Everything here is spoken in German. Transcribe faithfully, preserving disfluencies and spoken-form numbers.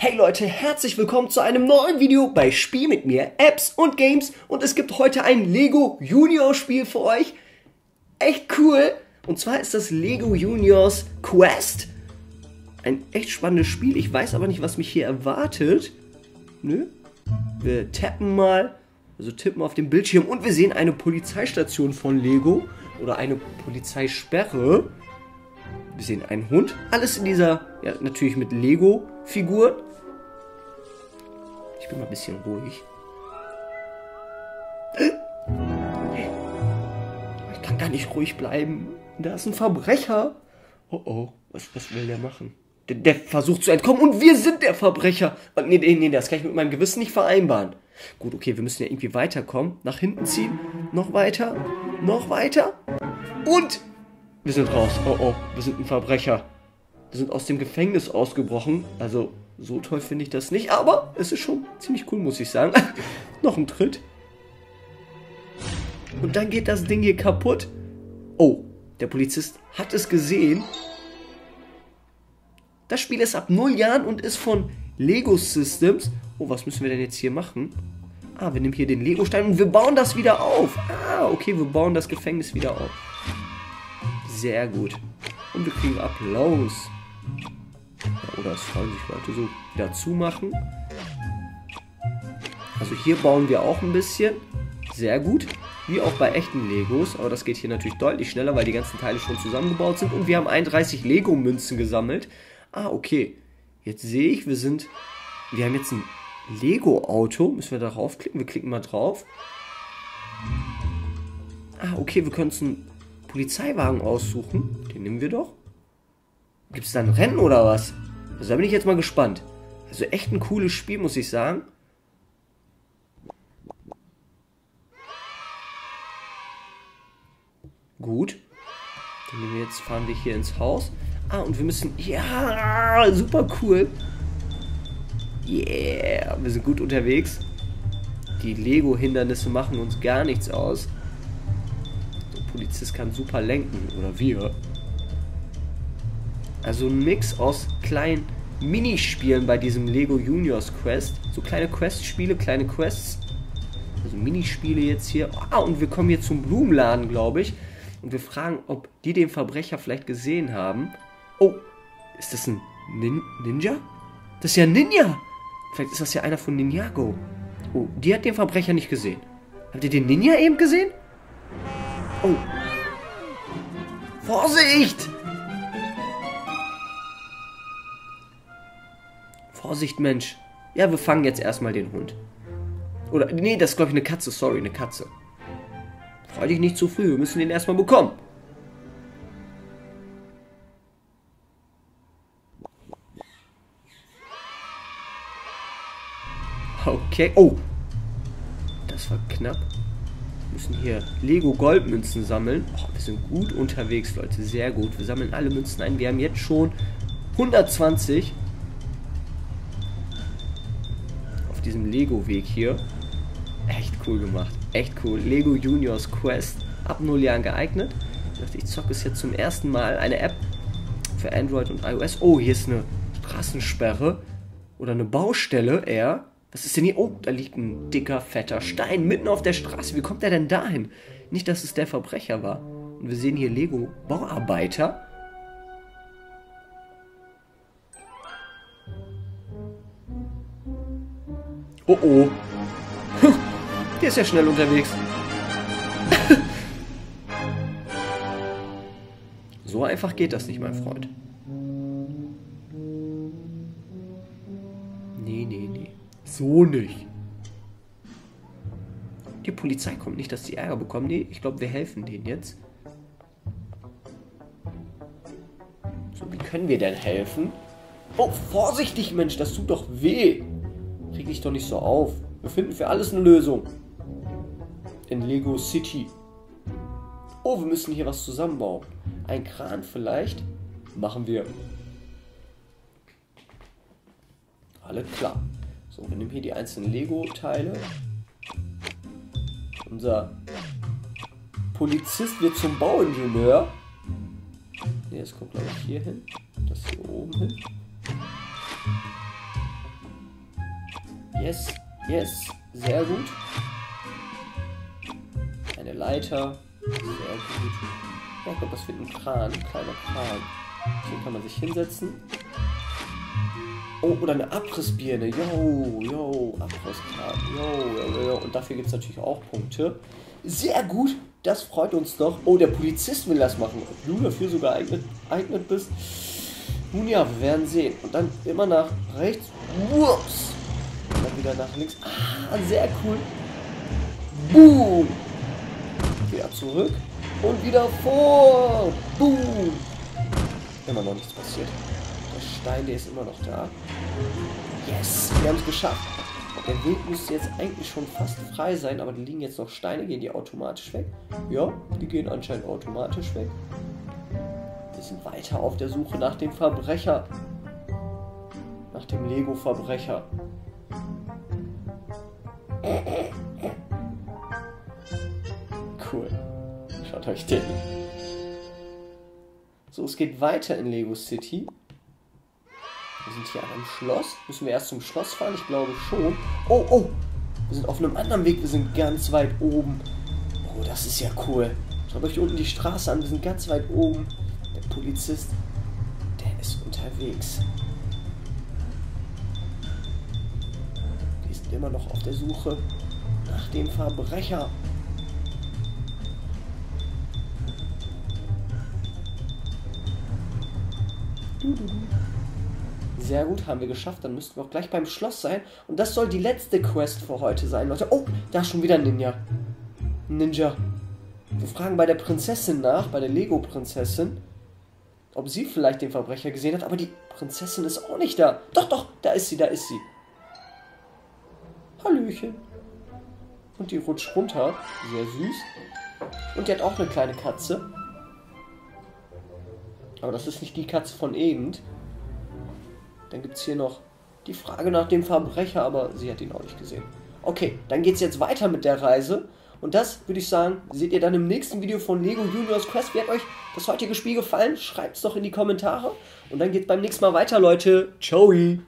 Hey Leute, herzlich willkommen zu einem neuen Video bei Spiel mit mir, Apps und Games. Und es gibt heute ein Lego Junior Spiel für euch. Echt cool. Und zwar ist das Lego Juniors Quest. Ein echt spannendes Spiel. Ich weiß aber nicht, was mich hier erwartet. Nö. Wir tappen mal. Also tippen auf dem Bildschirm. Und wir sehen eine Polizeistation von Lego. Oder eine Polizeisperre. Wir sehen einen Hund. Alles in dieser, ja, natürlich mit Lego-Figuren. Ich bin mal ein bisschen ruhig. Ich kann gar nicht ruhig bleiben. Da ist ein Verbrecher. Oh oh, was, was will der machen? Der, der versucht zu entkommen und wir sind der Verbrecher. Und nee, nee, nee, das kann ich mit meinem Gewissen nicht vereinbaren. Gut, okay, wir müssen ja irgendwie weiterkommen. Nach hinten ziehen. Noch weiter. Noch weiter. Und wir sind raus. Oh oh, wir sind ein Verbrecher. Wir sind aus dem Gefängnis ausgebrochen. Also, so toll finde ich das nicht. Aber es ist schon ziemlich cool, muss ich sagen. Noch ein Tritt. Und dann geht das Ding hier kaputt. Oh, der Polizist hat es gesehen. Das Spiel ist ab null Jahren und ist von Lego Systems. Oh, was müssen wir denn jetzt hier machen? Ah, wir nehmen hier den Lego-Stein und wir bauen das wieder auf. Ah, okay, wir bauen das Gefängnis wieder auf. Sehr gut. Und wir kriegen Applaus. Ja, oder es freuen sich Leute so wieder zumachen. Also hier bauen wir auch ein bisschen. Sehr gut. Wie auch bei echten Legos. Aber das geht hier natürlich deutlich schneller, weil die ganzen Teile schon zusammengebaut sind. Und wir haben einunddreißig Lego-Münzen gesammelt. Ah, okay. Jetzt sehe ich, wir sind... Wir haben jetzt ein Lego-Auto. Müssen wir darauf klicken? Wir klicken mal drauf. Ah, okay, wir können uns einen Polizeiwagen aussuchen. Den nehmen wir doch. Gibt es da ein Rennen oder was? Also da bin ich jetzt mal gespannt. Also echt ein cooles Spiel, muss ich sagen. Gut. Dann nehmen wir jetzt, fahren wir hier ins Haus. Ah, und wir müssen... Ja, super cool. Yeah, wir sind gut unterwegs. Die Lego-Hindernisse machen uns gar nichts aus. Der Polizist kann super lenken. Oder wir. Also ein Mix aus kleinen Minispielen bei diesem Lego Juniors Quest. So kleine Quest-Spiele, kleine Quests. Also Minispiele jetzt hier. Ah, und wir kommen hier zum Blumenladen, glaube ich. Und wir fragen, ob die den Verbrecher vielleicht gesehen haben. Oh, ist das ein Nin Ninja? Das ist ja ein Ninja. Vielleicht ist das ja einer von Ninjago. Oh, die hat den Verbrecher nicht gesehen. Habt ihr den Ninja eben gesehen? Oh. Vorsicht! Vorsicht, Mensch. Ja, wir fangen jetzt erstmal den Hund. Oder, nee, das ist, glaube ich, eine Katze. Sorry, eine Katze. Freu dich nicht zu früh. Wir müssen den erstmal bekommen. Okay. Oh. Das war knapp. Wir müssen hier Lego Goldmünzen sammeln. Oh, wir sind gut unterwegs, Leute. Sehr gut. Wir sammeln alle Münzen ein. Wir haben jetzt schon hundertzwanzig. Auf diesem Lego-Weg hier. Echt cool gemacht. Echt cool. Lego Juniors Quest. Ab null Jahren geeignet. Ich dachte, ich zocke es jetzt zum ersten Mal. Eine App für Android und iOS. Oh, hier ist eine Straßensperre. Oder eine Baustelle eher. Was ist denn hier? Oh, da liegt ein dicker, fetter Stein mitten auf der Straße. Wie kommt der denn dahin? Nicht, dass es der Verbrecher war. Und wir sehen hier Lego Bauarbeiter. Oh oh. Der ist ja schnell unterwegs. So einfach geht das nicht, mein Freund. Nee, nee, nee. So nicht. Die Polizei kommt nicht, dass die Ärger bekommen. Nee, ich glaube, wir helfen denen jetzt. So, wie können wir denn helfen? Oh, vorsichtig, Mensch, das tut doch weh. Reg dich doch nicht so auf. Wir finden für alles eine Lösung. In Lego City. Oh, wir müssen hier was zusammenbauen. Ein Kran vielleicht? Machen wir. Alles klar. So, wir nehmen hier die einzelnen Lego-Teile. Unser Polizist wird zum Bauingenieur. Ne, das kommt glaube ich hier hin. Das hier oben hin. Yes, yes, sehr gut. Eine Leiter, sehr gut. Ja, ich glaube, das wird ein Kran, ein kleiner Kran. Hier kann man sich hinsetzen. Oh, oder eine Abrissbirne. Yo, yo, Abrisskran. Yo, yo, yo. Und dafür gibt es natürlich auch Punkte. Sehr gut, das freut uns doch. Oh, der Polizist will das machen. Ob du dafür sogar eignet, eignet bist. Nun ja, wir werden sehen. Und dann immer nach rechts. Ups. Und dann wieder nach links. Ah, sehr cool. Boom. Wieder zurück. Und wieder vor. Boom. Immer noch nichts passiert. Der Stein, der ist immer noch da. Yes, wir haben es geschafft. Der Weg müsste jetzt eigentlich schon fast frei sein, aber da liegen jetzt noch Steine. Gehen die automatisch weg? Ja, die gehen anscheinend automatisch weg. Wir sind weiter auf der Suche nach dem Verbrecher. Nach dem Lego-Verbrecher. Cool. Schaut euch den. So, es geht weiter in Lego City. Wir sind hier an einem Schloss. Müssen wir erst zum Schloss fahren? Ich glaube schon. Oh, oh. Wir sind auf einem anderen Weg. Wir sind ganz weit oben. Oh, das ist ja cool. Schaut euch unten die Straße an. Wir sind ganz weit oben. Der Polizist, der ist unterwegs. Wir sind immer noch auf der Suche nach dem Verbrecher. Sehr gut, haben wir geschafft. Dann müssten wir auch gleich beim Schloss sein. Und das soll die letzte Quest für heute sein, Leute. Oh, da ist schon wieder ein Ninja. Ninja. Wir fragen bei der Prinzessin nach, bei der Lego-Prinzessin, ob sie vielleicht den Verbrecher gesehen hat. Aber die Prinzessin ist auch nicht da. Doch, doch, da ist sie, da ist sie. Hallöchen. Und die rutscht runter. Sehr süß. Und die hat auch eine kleine Katze. Aber das ist nicht die Katze von eben. Dann gibt es hier noch die Frage nach dem Verbrecher, aber sie hat ihn auch nicht gesehen. Okay, dann geht es jetzt weiter mit der Reise. Und das, würde ich sagen, seht ihr dann im nächsten Video von Lego Juniors Quest. Wie hat euch das heutige Spiel gefallen? Schreibt es doch in die Kommentare. Und dann geht es beim nächsten Mal weiter, Leute. Ciao!